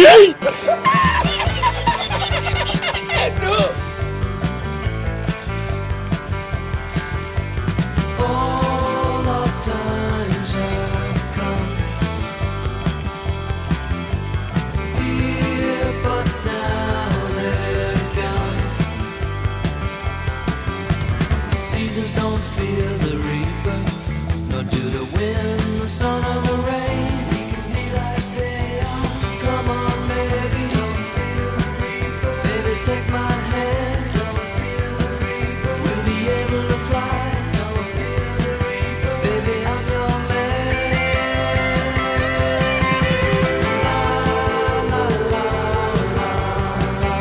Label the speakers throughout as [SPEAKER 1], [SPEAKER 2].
[SPEAKER 1] All our times have come here, but now they're gone. Seasons don't fear the reaper, nor do the wind, the sun, or the rain. We can be like they are. Come on, baby, don't feel the reaper. Baby, take my hand, don't feel the reaper. We'll be able to fly. Don't feel the reaper. Baby, I'm your man. La la la la la.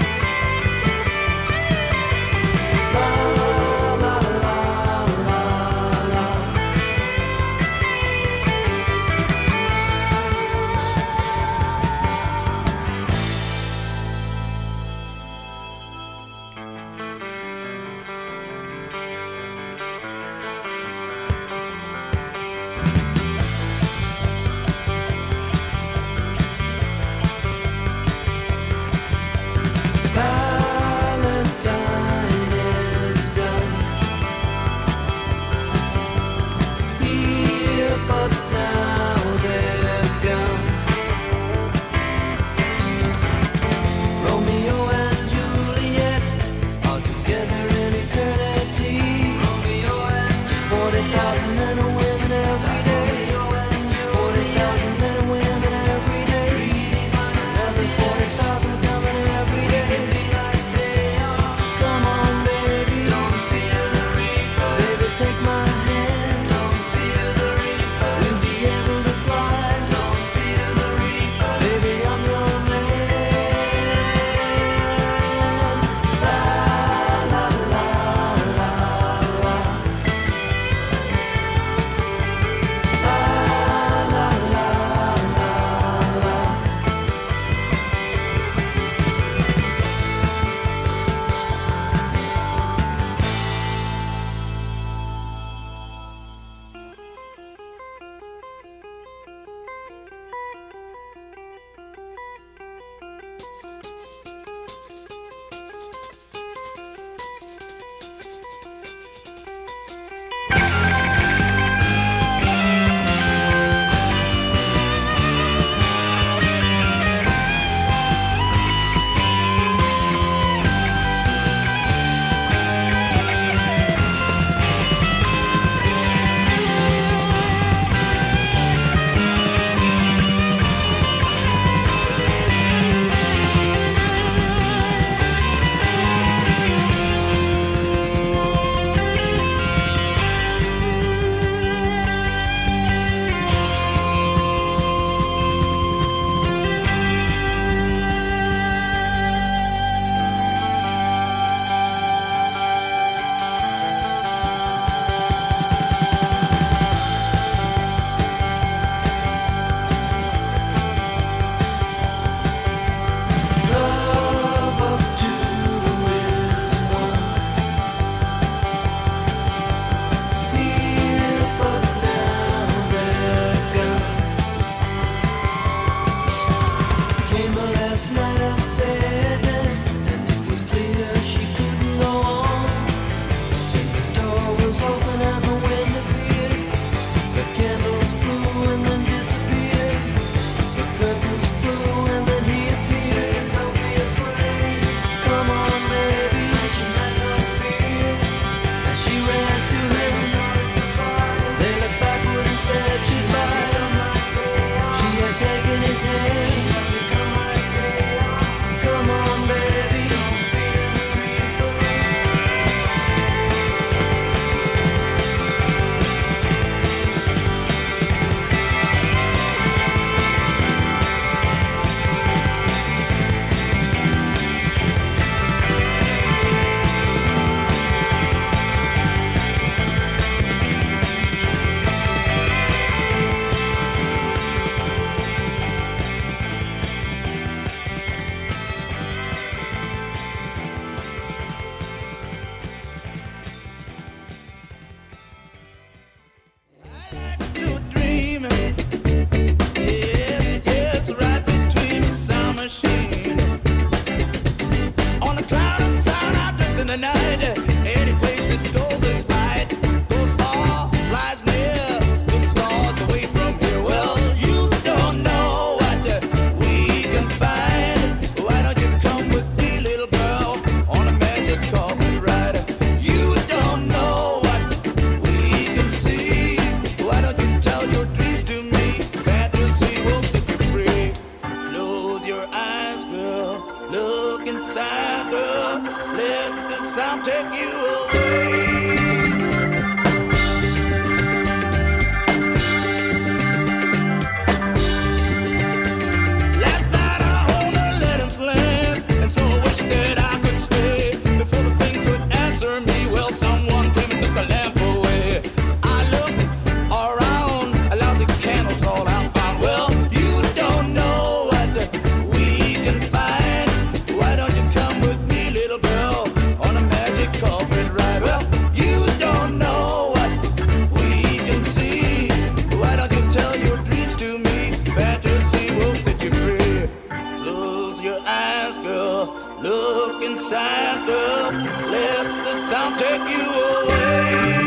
[SPEAKER 1] La la la la la. Valentine is done here, but now they're gone. Romeo and Juliet are together in eternity. Romeo and 40,000 men and women every day. 40,000 men and women every day. Another 40,000 coming every day. Come on, baby, don't feel the reaper. Baby, take my hand, don't feel the reaper. We'll be able to fly, don't feel the reaper. Baby, I'm your man. La la la la la. La la la la la. Love of two is one. Here, but now they're gone. Came the last night of sadness, and it was clear she couldn't go on. Then the door was open and the wind appeared. The candles blew and then disappeared. The curtains flew and then he appeared. Don't be afraid. Come on, baby. She had no fear. And she ran to him. They looked backward and said goodbye. She had taken his hand. Come on, baby.
[SPEAKER 2] To dreaming, yes, yes, right between the
[SPEAKER 1] take you away. Last night I owned a Letham's land, and so I wish that I could stay. Before the thing could answer me, well, someone came and took the lamp away. I looked around, a lousy candle's all I found. Well, you don't know what we can find. Why don't you come with me, little girl, on a magic carpet ride? Well, you don't know what we can see. Why don't you tell your dreams to me? Fantasy will set you free. Close your eyes, girl. Look inside, girl. Let the sound take you away.